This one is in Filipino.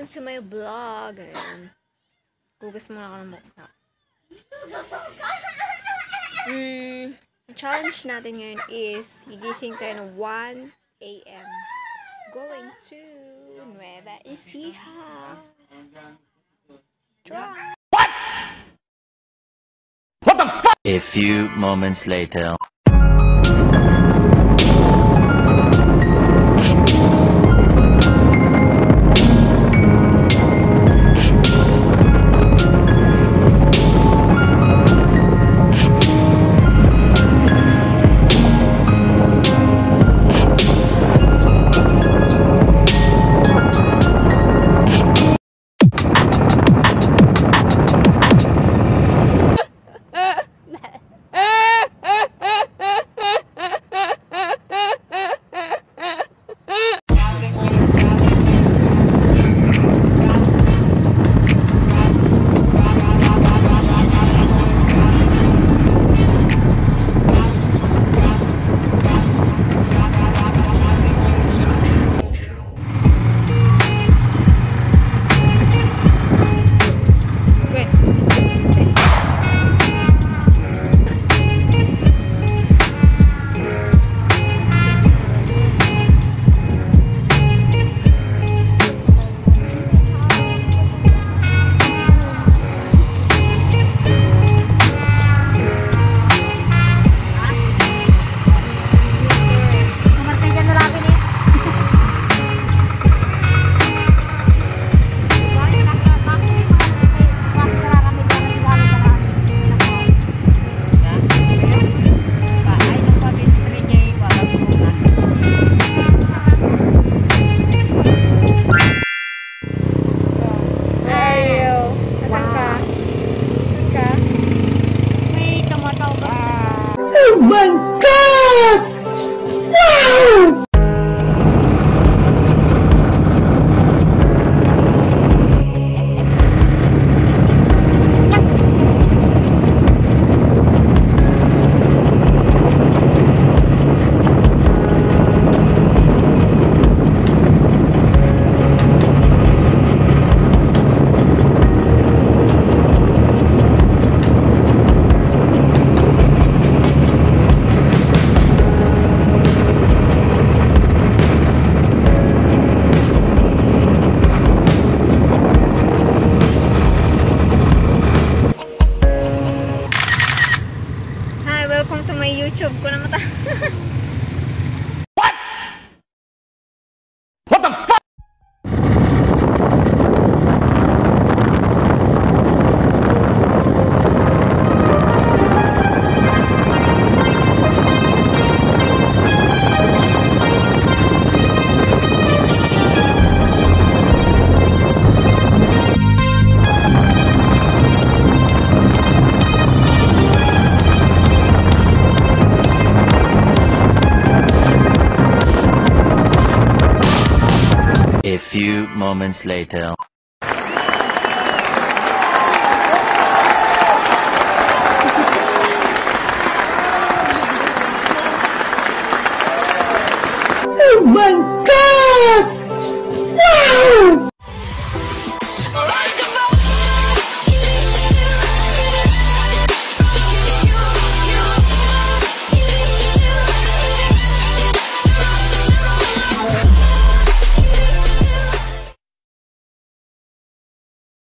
to my vlog. Ayan. Gugas muna ako ng mukha. Challenge natin ngayon is gigising tayo ng 1 AM. Going to Nueva, Ecija. Try. What the fuck? A few moments later. Welcome to my YouTube ko na mata. What? What the fuck? A few moments later.